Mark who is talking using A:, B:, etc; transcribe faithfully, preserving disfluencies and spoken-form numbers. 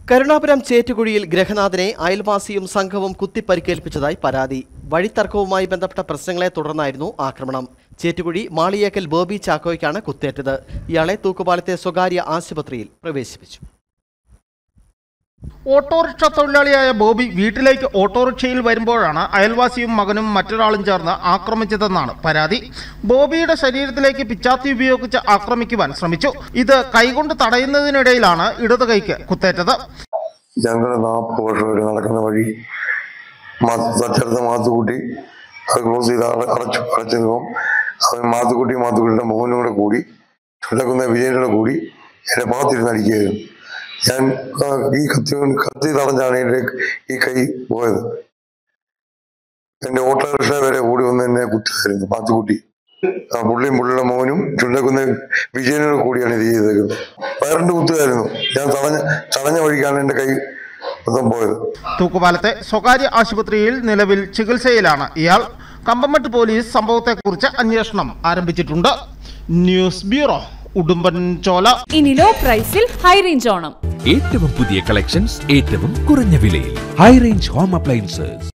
A: കരുണാപുരം ചേറ്റുകുഴിയിൽ ഗ്രഹനാഥനെ അയൽവാസിയും സംഘവും കുത്തിപ്പരിക്കേൽപ്പിച്ചതായി പരാതി. വഴിത്തർക്കവുമായി ബന്ധപ്പെട്ട പ്രശ്നങ്ങളെ തുടർന്നായിരുന്നു ആക്രമണം. ചേറ്റുകുഴി മാളിയേക്കൽ ബോബി ചാക്കോയ്ക്കാണ് കുത്തേറ്റത്. ഇയാളെ തൂക്കുപാലത്തെ സ്വകാര്യ ആശുപത്രിയിൽ പ്രവേശിപ്പിച്ചു.
B: ഓട്ടോറിക്ഷ തൊഴിലാളിയായ ബോബി വീട്ടിലേക്ക് ഓട്ടോറിക്ഷയിൽ വരുമ്പോഴാണ് അയൽവാസിയും മകനും മറ്റൊരാളും ചേർന്ന് ആക്രമിച്ചതെന്നാണ് പരാതി. ബോബിയുടെ ശരീരത്തിലേക്ക് പിച്ചാത്തി ഉപയോഗിച്ച് ആക്രമിക്കുവാൻ ശ്രമിച്ചു. ഇത് കൈകൊണ്ട് തടയുന്നതിനിടയിലാണ് ഇടത് കൈക്ക് കുത്തേറ്റത്.
C: ഞങ്ങൾ നാൽപ്പത് വർഷം വരെ നടക്കുന്ന വഴി തൊട്ടടുത്ത മാത്തുക്കുട്ടി അത് ക്ലോസ് ചെയ്ത് അടച്ചു അടച്ചതും അവൻ മാത്തുക്കുട്ടി മാത്തുക്കുട്ടിയുടെ മോനും കൂടെ കൂടി ചുണ്ടക്കുന്ന വിജയനോടെ കൂടി എന്റെ ഭാഗത്തിരുന്ന് അടിക്കുകയായിരുന്നു. ഞാൻ ഈ കത്തി കത്തി തടഞ്ഞാണ് എൻ്റെ ഈ കൈ പോയത്. എന്റെ ഓട്ടോറിക്ഷ വരെ ഓടി വന്ന് എന്നെ കുത്തിയായിരുന്നു മാത്തുക്കുട്ടി. ആ പുള്ളിയും പുള്ളിയുടെ മോനും ചുണ്ടക്കുന്ന വിജയനോട് കൂടിയാണ് ഇത് ചെയ്തേക്കുന്നത്. വയറിന്റെ കുത്തുകയായിരുന്നു. ഞാൻ തടഞ്ഞ തടഞ്ഞ വഴിക്കാണ് എൻ്റെ കൈ മൊത്തം പോയത്.
B: തൂക്കുപാലത്തെ സ്വകാര്യ ആശുപത്രിയിൽ നിലവിൽ ചികിത്സയിലാണ് ഇയാൾ. കമ്പമട്ട് പോലീസ് സംഭവത്തെക്കുറിച്ച് അന്വേഷണം ആരംഭിച്ചിട്ടുണ്ട്. News bureau, Udumbanchola.
D: ഇനി ലോ പ്രൈസിൽ ഹൈ റേഞ്ച് ഓണം.
E: ഏറ്റവും പുതിയ കളക്ഷൻസ് ഏറ്റവും കുറഞ്ഞ വിലയിൽ. High range home appliances.